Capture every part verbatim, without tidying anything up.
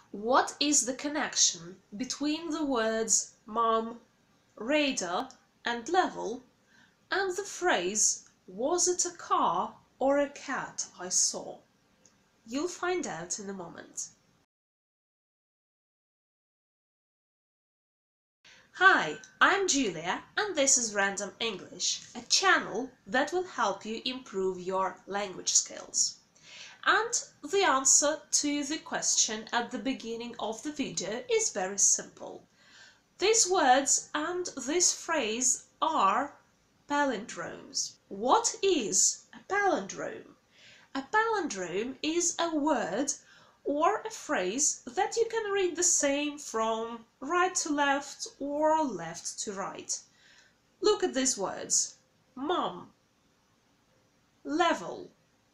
What is the connection between the words mom, radar and level and the phrase "was it a car or a cat I saw"? You'll find out in a moment. Hi, I'm Julia and this is Random English, a channel that will help you improve your language skills. And the answer to the question at the beginning of the video is very simple. These words and this phrase are palindromes. What is a palindrome? A palindrome is a word or a phrase that you can read the same from right to left or left to right. Look at these words: mom, level,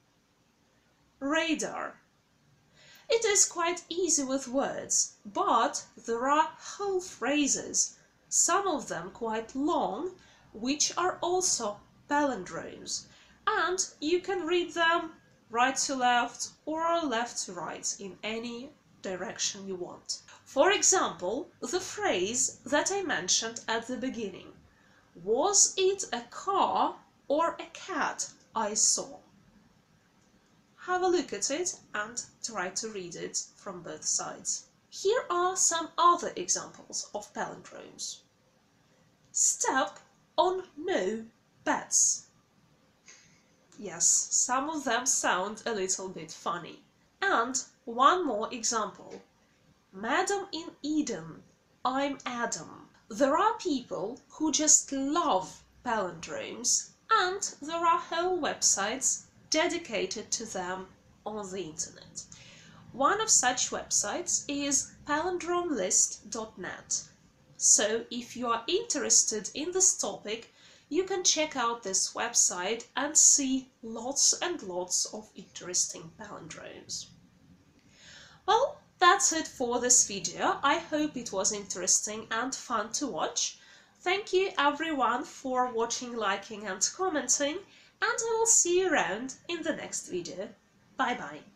radar. It is quite easy with words, but there are whole phrases, some of them quite long, which are also palindromes, and you can read them right to left or left to right in any direction you want. For example, the phrase that I mentioned at the beginning: was it a car or a cat I saw? Have a look at it and try to read it from both sides. Here are some other examples of palindromes. Step on no bets. Yes, some of them sound a little bit funny. And one more example. Madam in Eden, I'm Adam. There are people who just love palindromes, and there are whole websites dedicated to them on the internet. One of such websites is palindrome list dot net. So if you are interested in this topic, you can check out this website and see lots and lots of interesting palindromes. Well, that's it for this video. I hope it was interesting and fun to watch. Thank you everyone for watching, liking and commenting, and I will see you around in the next video. Bye bye.